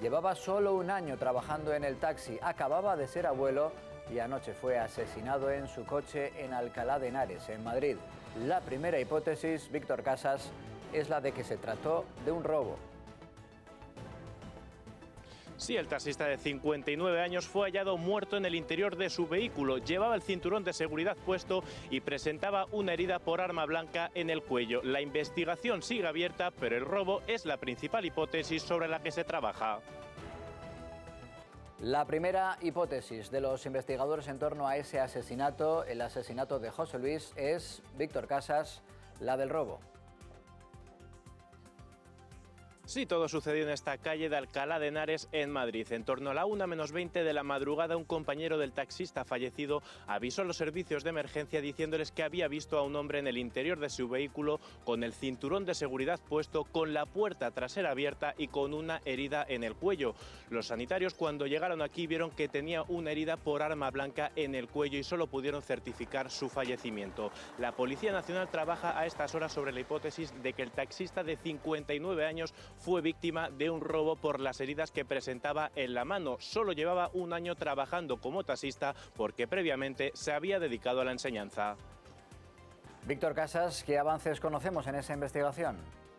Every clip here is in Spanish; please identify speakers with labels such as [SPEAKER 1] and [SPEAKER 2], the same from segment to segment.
[SPEAKER 1] Llevaba solo un año trabajando en el taxi, acababa de ser abuelo y anoche fue asesinado en su coche en Alcalá de Henares, en Madrid. La primera hipótesis, Víctor Casas, es la de que se trató de un robo.
[SPEAKER 2] Sí, el taxista de 59 años fue hallado muerto en el interior de su vehículo. Llevaba el cinturón de seguridad puesto y presentaba una herida por arma blanca en el cuello. La investigación sigue abierta, pero el robo es la principal hipótesis sobre la que se trabaja.
[SPEAKER 1] La primera hipótesis de los investigadores en torno a ese asesinato, el asesinato de José Luis, es, Víctor Casas, la del robo.
[SPEAKER 2] Sí, todo sucedió en esta calle de Alcalá de Henares, en Madrid. En torno a la 1:20 de la madrugada, un compañero del taxista fallecido avisó a los servicios de emergencia diciéndoles que había visto a un hombre en el interior de su vehículo con el cinturón de seguridad puesto, con la puerta trasera abierta y con una herida en el cuello. Los sanitarios, cuando llegaron aquí, vieron que tenía una herida por arma blanca en el cuello y solo pudieron certificar su fallecimiento. La Policía Nacional trabaja a estas horas sobre la hipótesis de que el taxista de 59 años fue víctima de un robo por las heridas que presentaba en la mano. Solo llevaba un año trabajando como taxista porque previamente se había dedicado a la enseñanza.
[SPEAKER 1] Víctor Casas, ¿qué avances conocemos en esa investigación?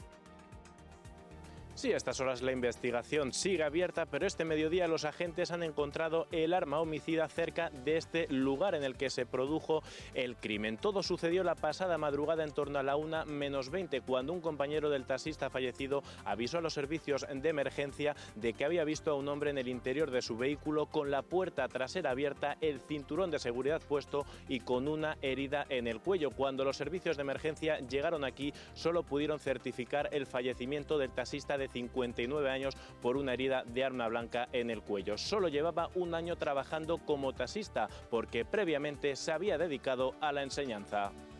[SPEAKER 2] Sí, a estas horas la investigación sigue abierta, pero este mediodía los agentes han encontrado el arma homicida cerca de este lugar en el que se produjo el crimen. Todo sucedió la pasada madrugada en torno a la 1:20, cuando un compañero del taxista fallecido avisó a los servicios de emergencia de que había visto a un hombre en el interior de su vehículo con la puerta trasera abierta, el cinturón de seguridad puesto y con una herida en el cuello. Cuando los servicios de emergencia llegaron aquí, solo pudieron certificar el fallecimiento del taxista de 59 años por una herida de arma blanca en el cuello. Solo llevaba un año trabajando como taxista porque previamente se había dedicado a la enseñanza.